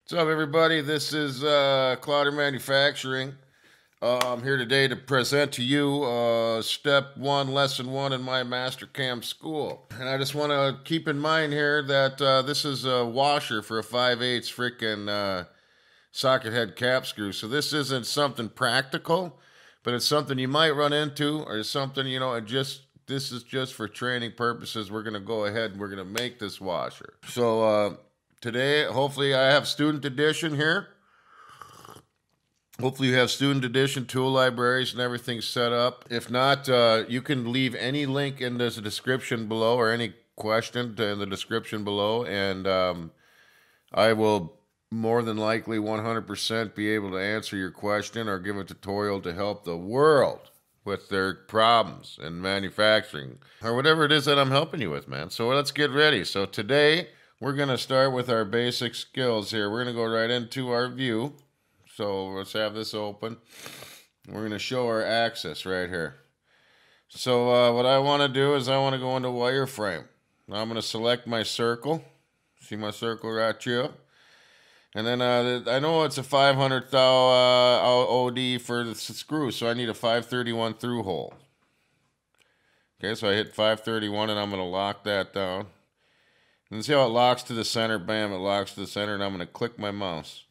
What's up, everybody? This is Clouder Manufacturing. I'm here today to present to you step one, lesson one in my Mastercam school. And I just want to keep in mind here that this is a washer for a 5/8 freaking socket head cap screw. So this isn't something practical, but it's something you might run into, or something, this is just for training purposes. We're going to go ahead and we're going to make this washer. So, today, hopefully, I have student edition here. Hopefully, you have student edition tool libraries and everything set up. If not, you can leave any link in the description below or any question in the description below, and I will more than likely 100% be able to answer your question or give a tutorial to help the world with their problems in manufacturing or whatever it is that I'm helping you with, man. So let's get ready. So today, we're going to start with our basic skills here. We're going to go right into our view. So let's have this open. We're going to show our axis right here. So what I want to do is I want to go into wireframe. Now I'm going to select my circle. See my circle right here? And then I know it's a 500 thou OD for the screw, so I need a 531 through hole. Okay, so I hit 531 and I'm going to lock that down. And see how it locks to the center? Bam, it locks to the center, and I'm going to click my mouse.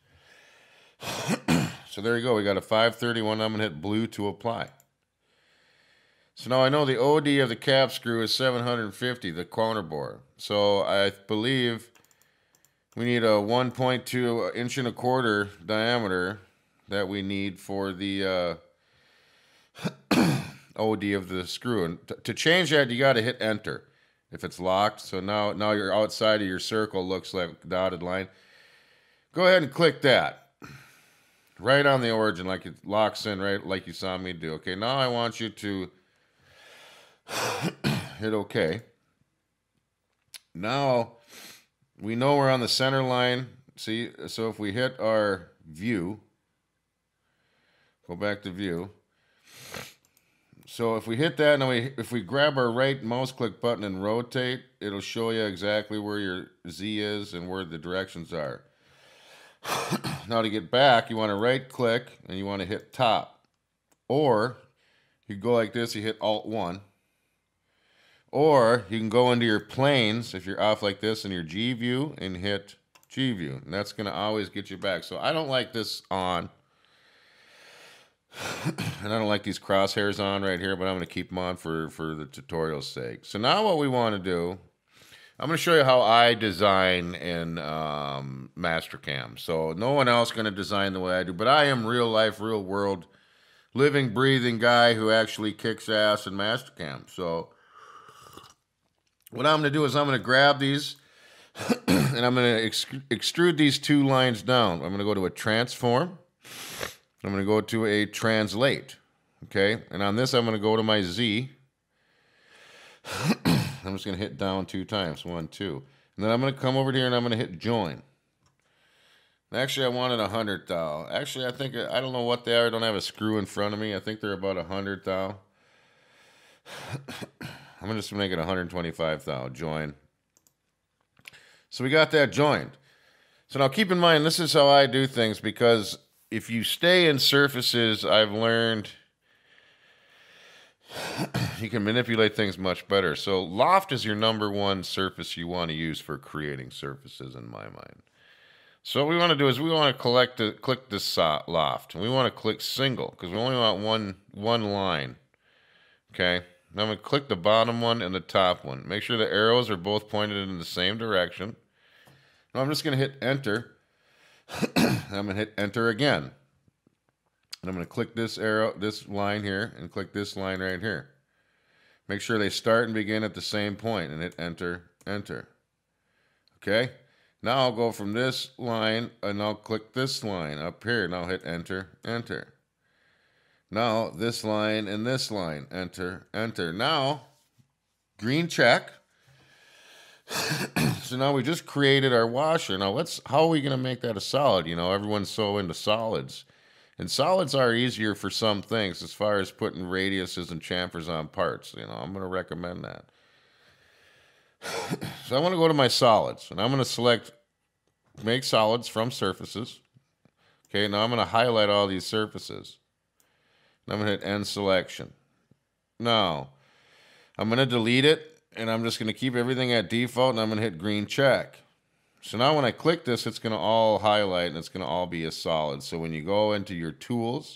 So there you go. We got a 531. I'm going to hit blue to apply. So now I know the OD of the cap screw is 750, the corner bore. So I believe we need a 1.2 inch and a quarter diameter that we need for the OD of the screw. And to change that, you got to hit enter if it's locked. So now you're outside of your circle, looks like a dotted line. Go ahead and click that. Right on the origin, like it locks in, right like you saw me do. Okay, now I want you to hit OK. Now we know we're on the center line. See, so if we hit our view, go back to view. So if we hit that, and if we grab our right mouse click button and rotate, it'll show you exactly where your Z is and where the directions are. Now to get back, you want to right click and you want to hit top. Or you go like this, you hit Alt 1. Or you can go into your planes if you're off like this in your G view and hit G view. And that's going to always get you back. So I don't like this on. And I don't like these crosshairs on right here, but I'm going to keep them on for the tutorial's sake. So now what we want to do, I'm going to show you how I design in Mastercam. So no one else going to design the way I do, but I am real life, real world, living, breathing guy who actually kicks ass in Mastercam. So what I'm going to do is I'm going to grab these and I'm going to extrude these two lines down. I'm going to go to a transform. I'm going to go to a translate. Okay, and on this I'm going to go to my Z. I'm just going to hit down 2 times. 1, 2. And then I'm going to come over here and I'm going to hit join. Actually, I wanted 100 thou. Actually, I don't know what they are. I don't have a screw in front of me. I think they're about 100 thou. I'm just going to make it 125 thou. Join. So we got that joined. So now keep in mind, this is how I do things, because if you stay in surfaces, I've learned you can manipulate things much better. So loft is your number one surface you want to use for creating surfaces in my mind. So what we want to do is we want to click this loft. And we want to click single because we only want one line. Okay. Now I'm going to click the bottom one and the top one. Make sure the arrows are both pointed in the same direction. Now I'm just going to hit enter. And I'm going to hit enter again. And I'm going to click this arrow, this line here, and click this line right here. Make sure they start and begin at the same point, and hit enter, enter. Okay? Now I'll go from this line, and I'll click this line up here, and I'll hit enter, enter. Now this line and this line, enter, enter. Now, green check. So now we just created our washer. Now how are we going to make that a solid? You know, everyone's so into solids. And solids are easier for some things as far as putting radiuses and chamfers on parts. You know, I'm going to recommend that. So I want to go to my solids, and I'm going to select make solids from surfaces. Okay, now I'm going to highlight all these surfaces. And I'm going to hit End Selection. Now, I'm going to delete it, and I'm just going to keep everything at default, and I'm going to hit green check. So now when I click this, it's going to all highlight, and it's going to all be a solid. So when you go into your tools,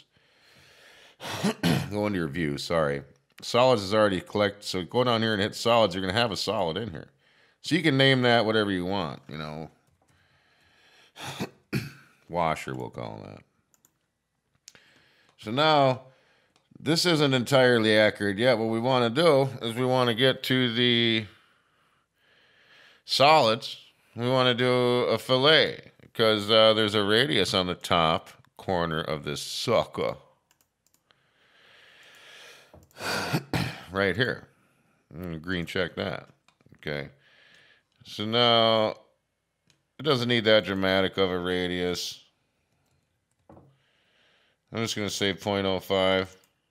go into your view, sorry. Solids is already collected, so go down here and hit solids. You're going to have a solid in here. So you can name that whatever you want, you know. Washer, we'll call that. So now, this isn't entirely accurate yet. What we want to do is we want to get to the solids. We want to do a fillet because there's a radius on the top corner of this sucker. Right here. I'm going to green check that. Okay. So now, it doesn't need that dramatic of a radius. I'm just going to say 0.05.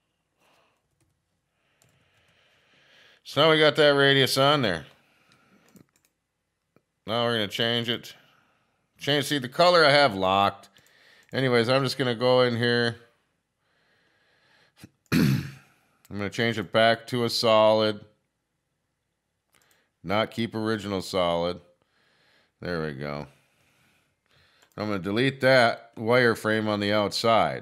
So now we got that radius on there. Now we're going to change it. See, the color I have locked. Anyways, I'm just going to go in here. I'm going to change it back to a solid. Not keep original solid. There we go. I'm going to delete that wireframe on the outside.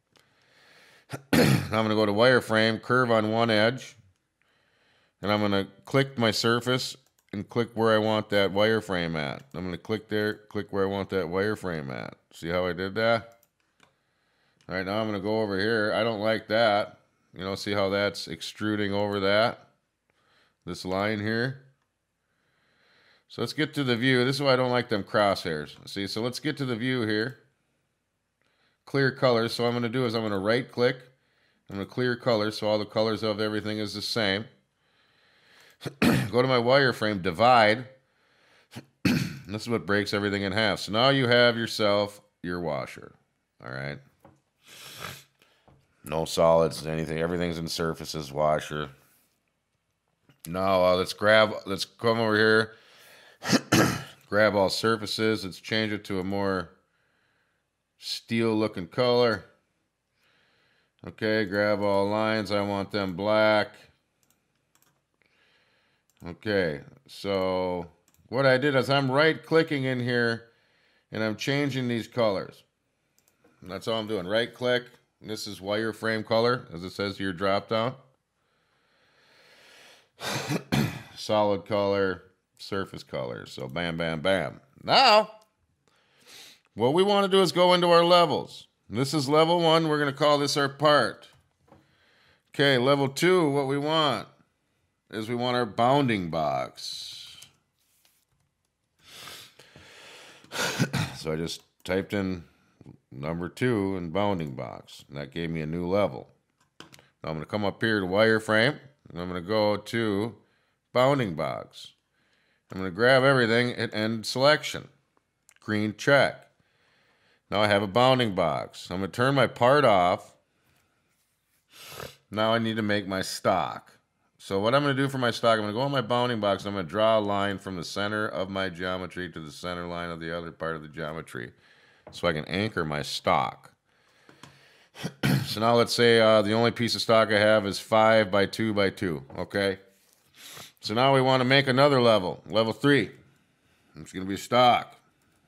I'm going to go to wireframe, curve on one edge. And I'm going to click my surface and click where I want that wireframe at. I'm going to click there, click where I want that wireframe at. See how I did that? All right, now I'm going to go over here. I don't like that. You know, see how that's extruding over that? This line here. So let's get to the view. This is why I don't like them crosshairs. See, so let's get to the view here. Clear colors. So what I'm going to do is I'm going to right click. I'm going to clear colors so all the colors of everything is the same. Go to my wireframe, divide. This is what breaks everything in half. So now you have yourself your washer. All right. No solids, anything. Everything's in surfaces, washer. Now let's come over here. Grab all surfaces. Let's change it to a more steel looking color. Okay, grab all lines. I want them black. Okay, so what I did is I'm right clicking in here and I'm changing these colors. And that's all I'm doing. Right click. This is wireframe color, as it says here, drop down. Solid color, surface color. So bam, bam, bam. Now, what we want to do is go into our levels. This is level 1. We're going to call this our part. Okay, level 2, what we want is we want our bounding box. So I just typed in number 2 in bounding box, and that gave me a new level. Now I'm going to come up here to wireframe, and I'm going to go to bounding box. I'm going to grab everything and end selection. Green check. Now I have a bounding box. I'm going to turn my part off. Now I need to make my stock. So what I'm going to do for my stock, I'm going to go on my bounding box, and I'm going to draw a line from the center of my geometry to the center line of the other part of the geometry so I can anchor my stock. So now let's say the only piece of stock I have is 5 by 2 by 2, okay? So now we want to make another level, level 3. It's going to be stock.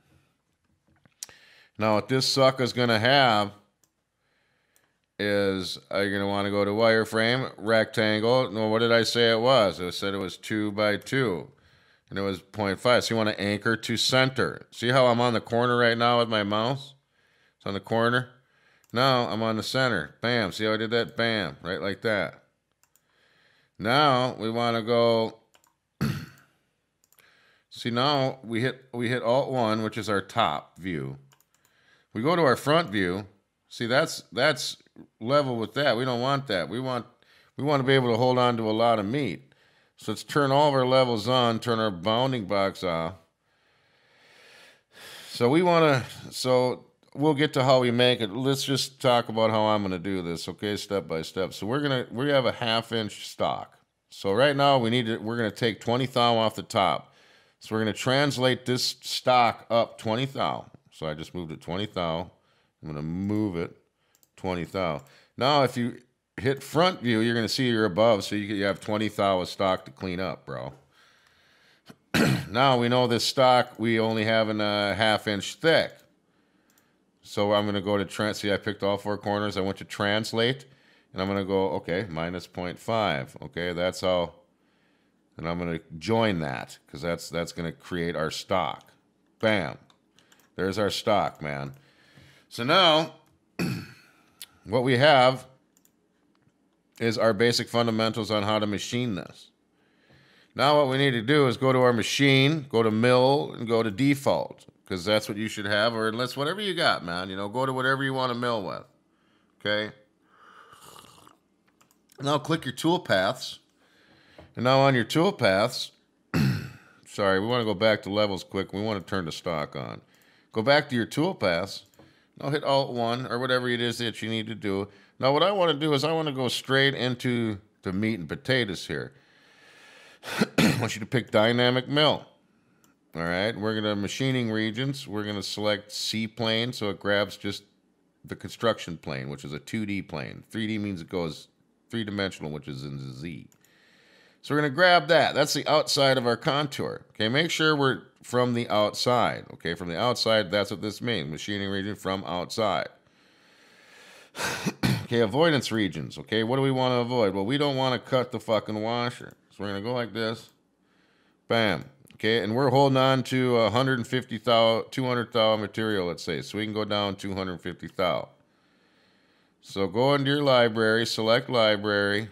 Now what this sucker is going to have is you're going to want to go to wireframe, rectangle. No, what did I say it was? I said it was 2 by 2. And it was 0.5. So you want to anchor to center. See how I'm on the corner right now with my mouse? It's on the corner. Now I'm on the center. Bam. See how I did that? Bam. Right like that. Now we want to go. See, now we hit Alt 1, which is our top view. We go to our front view. See, that's level with that. We don't want that. We want to be able to hold on to a lot of meat. So let's turn all of our levels on, turn our bounding box off. So we'll get to how we make it. Let's just talk about how I'm going to do this, okay, step by step. So we have a 1/2 inch stock. So right now we're going to take 20 thou off the top. So we're going to translate this stock up 20 thou. So I just moved it 20 thou. I'm going to move it 20 thou. Now, if you hit front view, you're going to see you're above. So you have 20 thou of stock to clean up, bro. Now we know this stock we only have in a ½ inch thick. So I'm going to go to see, I picked all 4 corners. I went to translate, and I'm going to go, okay, minus 0.5. Okay, that's how, and I'm going to join that because that's going to create our stock. Bam. There's our stock, man. So now what we have is our basic fundamentals on how to machine this. Now what we need to do is go to our machine, go to mill, and go to default, because that's what you should have, or unless whatever you got, man. You know, go to whatever you want to mill with. Okay? Now click your tool paths. And now on your tool paths, sorry, we want to go back to levels quick. We want to turn the stock on. Go back to your tool paths. Now hit Alt-1 or whatever it is that you need to do. Now what I want to do is I want to go straight into the meat and potatoes here. I want you to pick dynamic mill. All right, we're going to machining regions. We're going to select C plane, so it grabs just the construction plane, which is a 2D plane. 3D means it goes 3-dimensional, which is in Z. So we're going to grab that. That's the outside of our contour. Okay, make sure we're from the outside. Okay, from the outside, that's what this means. Machining region from outside. Okay, avoidance regions. Okay, what do we want to avoid? Well, we don't want to cut the fucking washer. So we're going to go like this. Bam. Okay, and we're holding on to 150 thou, 200 thou material, let's say. So we can go down 250 thou. So go into your library, select library.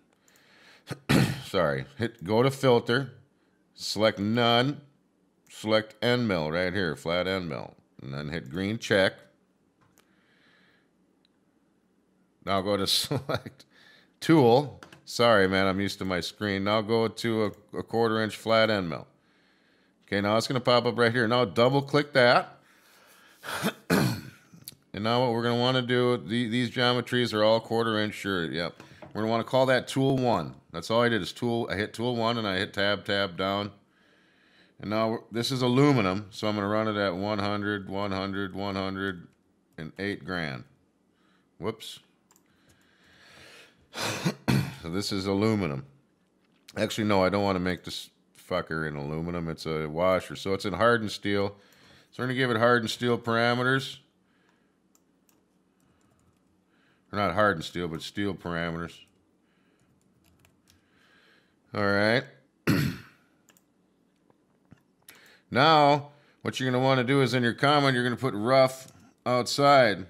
Sorry, go to filter, select none, select end mill right here, flat end mill. And then hit green check. Now go to select tool. Sorry, man, I'm used to my screen. Now go to a 1/4 inch flat end mill. Okay, now it's going to pop up right here. Now double click that. And now what we're going to want to do, these geometries are all 1/4 inch sure. Yep. We're going to want to call that tool 1. That's all I did is I hit tool 1 and I hit tab down. And now this is aluminum, so I'm going to run it at 100, 100, 100, and 8 grand. Whoops. So this is aluminum. Actually, no, I don't want to make this fucker in aluminum. It's a washer. So it's in hardened steel. So we're going to give it hardened steel parameters. Or not hardened steel, but steel parameters. All right. Now, what you're going to want to do is in your comment, you're going to put rough outside.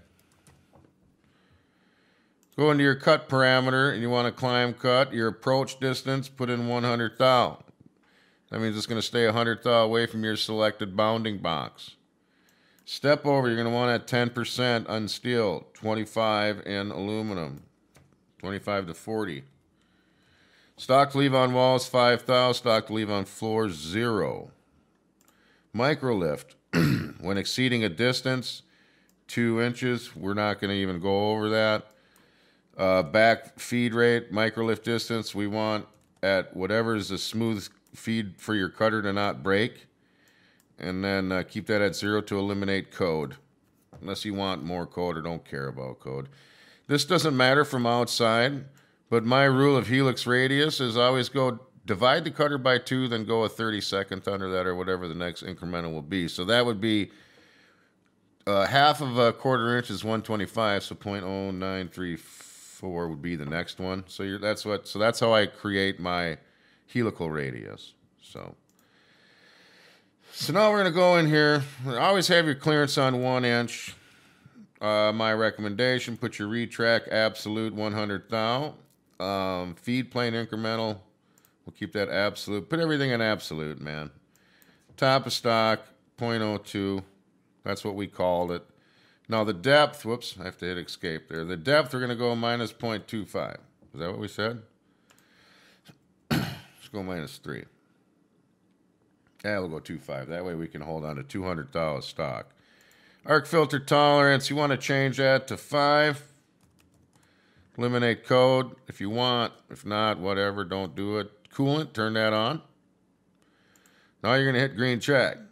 Go into your cut parameter, and you want to climb cut. Your approach distance, put in 100 thou. That means it's going to stay 100 thou away from your selected bounding box. Step over, you're going to want at 10% on steel, 25 in aluminum, 25 to 40. Stock to leave on walls, 5 thou. Stock to leave on floors, 0. Microlift, when exceeding a distance, 2 inches, we're not going to even go over that. Back feed rate, microlift distance, we want at whatever is a smooth feed for your cutter to not break. And then keep that at 0 to eliminate code. Unless you want more code or don't care about code. This doesn't matter from outside, but my rule of helix radius is always go divide the cutter by 2, then go a 32nd under that or whatever the next incremental will be. So that would be half of a 1/4 inch is 125, so 0.0934 would be the next one. So that's how I create my helical radius. So now we're going to go in here. Always have your clearance on 1 inch. My recommendation, put your retract absolute 100 thou. Feed plane incremental. We'll keep that absolute. Put everything in absolute, man. Top of stock, 0.02. That's what we called it. Now the depth, whoops, I have to hit escape there. The depth, we're going to go minus 0.25. Is that what we said? Let's go minus 3. Yeah, we'll go 2.5. That way we can hold on to 200 thou of stock. Arc filter tolerance, you want to change that to 5. Eliminate code if you want. If not, whatever, don't do it. Coolant, turn that on. Now you're going to hit green check.